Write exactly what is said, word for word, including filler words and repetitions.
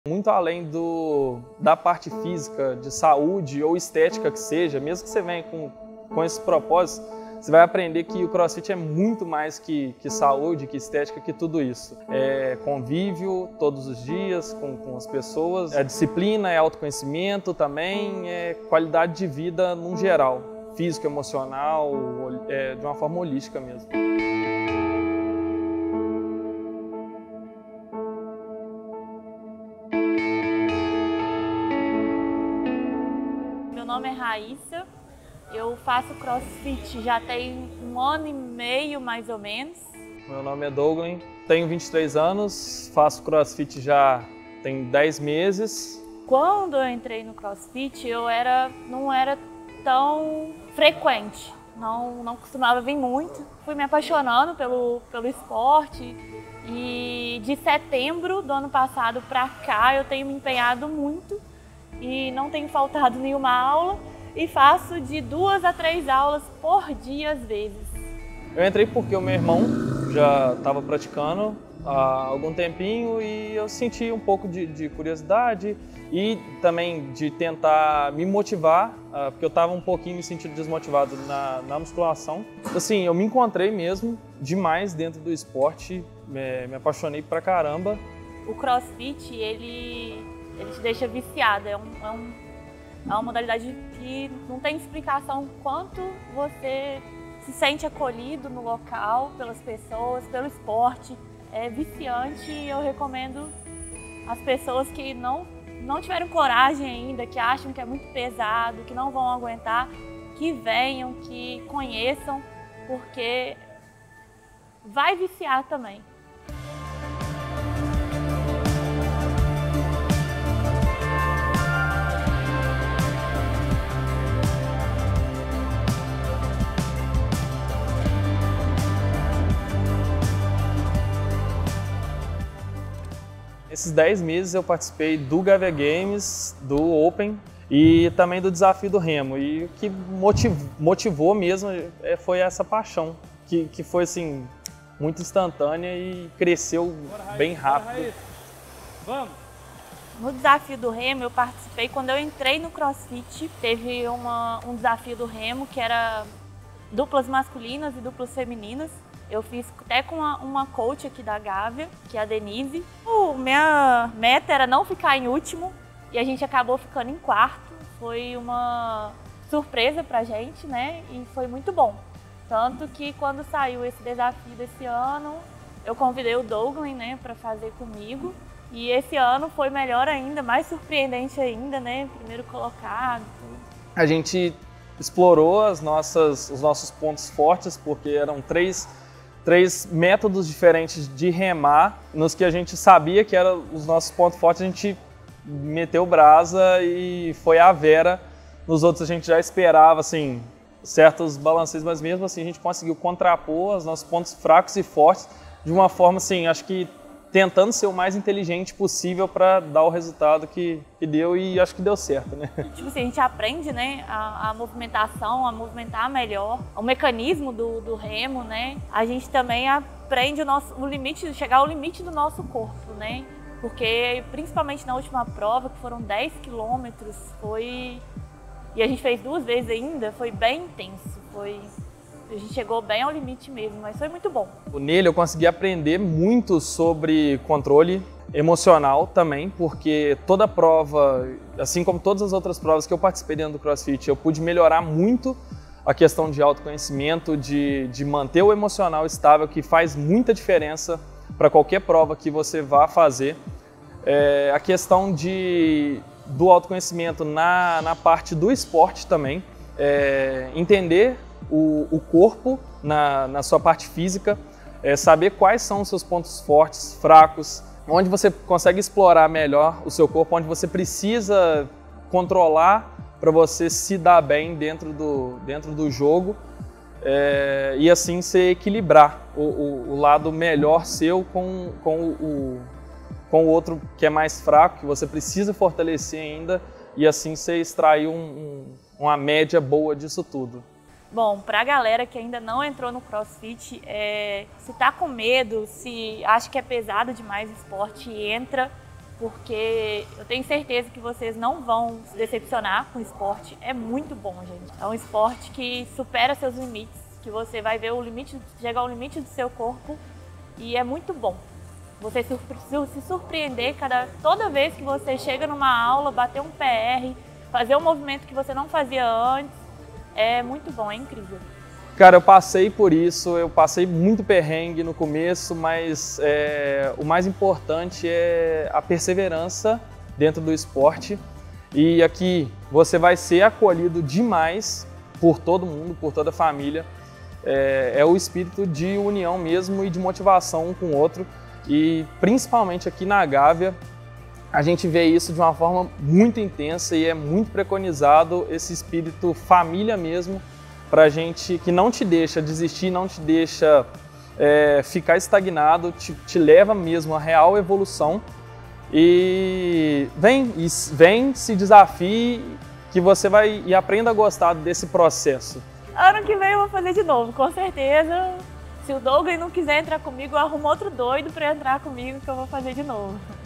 Muito além do, da parte física, de saúde ou estética que seja, mesmo que você venha com, com esse propósito, você vai aprender que o CrossFit é muito mais que, que saúde, que estética, que tudo isso. É convívio todos os dias com, com as pessoas, é disciplina, é autoconhecimento também, é qualidade de vida num geral, físico, emocional, é, de uma forma holística mesmo. Meu nome é Raíssa, eu faço CrossFit já tem um ano e meio mais ou menos. Meu nome é Douglas, tenho vinte e três anos, faço CrossFit já tem dez meses. Quando eu entrei no CrossFit, eu era, não era tão frequente, não, não costumava vir muito. Fui me apaixonando pelo, pelo esporte e de setembro do ano passado para cá eu tenho me empenhado muito e não tenho faltado nenhuma aula e faço de duas a três aulas por dia às vezes. Eu entrei porque o meu irmão já estava praticando há algum tempinho e eu senti um pouco de, de curiosidade e também de tentar me motivar, porque eu estava um pouquinho me sentindo desmotivado na, na musculação. Assim, eu me encontrei mesmo demais dentro do esporte, me, me apaixonei pra caramba. O CrossFit, ele, ele te deixa viciado, é, um, é, um, é uma modalidade que não tem explicação quanto você se sente acolhido no local, pelas pessoas, pelo esporte. É viciante e eu recomendo às pessoas que não, não tiveram coragem ainda, que acham que é muito pesado, que não vão aguentar, que venham, que conheçam, porque vai viciar também. Esses dez meses eu participei do Gavea Games, do Open e também do desafio do remo. E o que motivou, motivou mesmo foi essa paixão, que, que foi assim, muito instantânea e cresceu bem rápido. Vamos! No desafio do remo eu participei quando eu entrei no CrossFit. Teve uma, um desafio do remo que era duplas masculinas e duplas femininas. Eu fiz até com uma, uma coach aqui da Gavea, que é a Denise. O, minha meta era não ficar em último e a gente acabou ficando em quarto. Foi uma surpresa pra gente, né? E foi muito bom. Tanto que quando saiu esse desafio desse ano, eu convidei o Douglas, né, para fazer comigo. E esse ano foi melhor ainda, mais surpreendente ainda, né? Primeiro colocado. A gente explorou as nossas, os nossos pontos fortes, porque eram três três métodos diferentes de remar, nos que a gente sabia que eram os nossos pontos fortes, a gente meteu brasa e foi a vera. Nos outros a gente já esperava assim, certos balanceios, mas mesmo assim a gente conseguiu contrapor os nossos pontos fracos e fortes de uma forma assim, acho que tentando ser o mais inteligente possível para dar o resultado que, que deu e acho que deu certo, né? Tipo assim, a gente aprende, né, a, a movimentação, a movimentar melhor, o mecanismo do, do remo, né? A gente também aprende o, nosso, o limite, chegar ao limite do nosso corpo, né? Porque principalmente na última prova, que foram dez quilômetros, foi... E a gente fez duas vezes ainda, foi bem intenso, foi... A gente chegou bem ao limite mesmo, mas foi muito bom. Nele eu consegui aprender muito sobre controle emocional também, porque toda prova, assim como todas as outras provas que eu participei dentro do CrossFit, eu pude melhorar muito a questão de autoconhecimento, de, de manter o emocional estável, que faz muita diferença para qualquer prova que você vá fazer. É, a questão de, do autoconhecimento na, na parte do esporte também, é, entender O, o corpo na, na sua parte física, é, saber quais são os seus pontos fortes, fracos, onde você consegue explorar melhor o seu corpo, onde você precisa controlar para você se dar bem dentro do, dentro do jogo é, e assim se equilibrar o, o, o lado melhor seu com, com, o, com o outro que é mais fraco, que você precisa fortalecer ainda e assim você extrair um, um, uma média boa disso tudo. Bom, para a galera que ainda não entrou no CrossFit, é, se tá com medo, se acha que é pesado demais o esporte, entra, porque eu tenho certeza que vocês não vão se decepcionar com o esporte. É muito bom, gente. É um esporte que supera seus limites, que você vai ver o limite, chegar ao limite do seu corpo, e é muito bom. Você se surpreender cada, toda vez que você chega numa aula, bater um P R, fazer um movimento que você não fazia antes, é muito bom, é incrível. Cara, eu passei por isso, eu passei muito perrengue no começo, mas é, o mais importante é a perseverança dentro do esporte. E aqui você vai ser acolhido demais por todo mundo, por toda a família. É, é o espírito de união mesmo e de motivação um com o outro. E principalmente aqui na Gávea, a gente vê isso de uma forma muito intensa e é muito preconizado esse espírito família mesmo, pra gente, que não te deixa desistir, não te deixa é, ficar estagnado, te, te leva mesmo à real evolução. E vem, e vem, se desafie, que você vai e aprenda a gostar desse processo. Ano que vem eu vou fazer de novo, com certeza. Se o Douglas não quiser entrar comigo, eu arrumo outro doido para entrar comigo que eu vou fazer de novo.